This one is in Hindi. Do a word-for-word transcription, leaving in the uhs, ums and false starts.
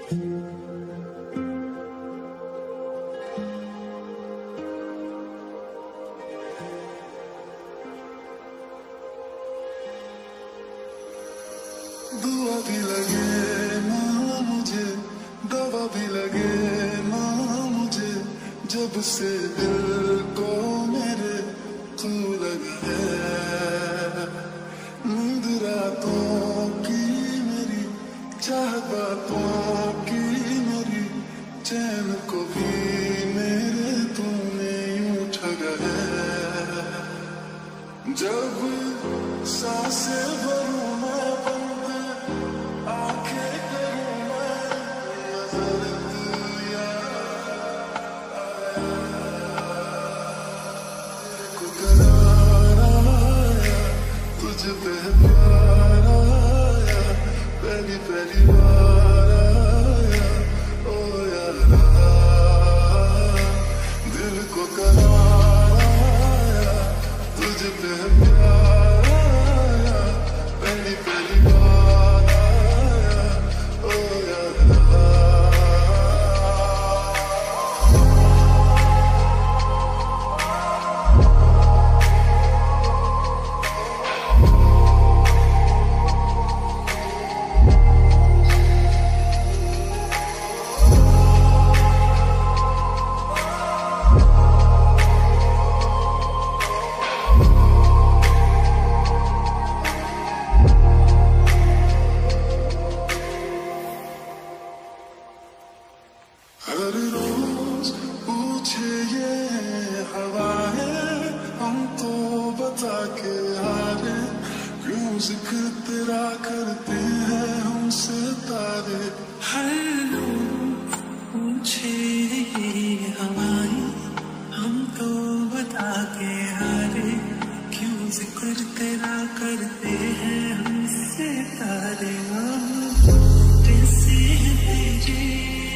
दुआ भी लगे ना मुझे, दवा भी लगे ना मुझे, जब से दिल को मेरे तू लगा है। नींद रातों की मेरी, चाहत बातों की मेरी, चैन को भी मेरे तूने यूं ठगा है। जब सांसें भरूं मैं बंद, आंखें करूं मैं नजर, तू याद आया। को करार आया, तुझ पे प्यार आया, पहली पहली बार आया। ओ यारा, दिल को करार आया, तुझ पे प्यार आया, पहली पहली बार आया। ओ यारा, हर रोज पूछे ये हवाएं, हम तो बता के हारे, क्यों जिक्र तेरा करते हैं हमसे तारे। हर रोज पूछे ये हवाएं, हम तो बता के हारे, क्यों जिक्र तेरा करते हैं हमसे तारे। हम जैसे हैं तेरे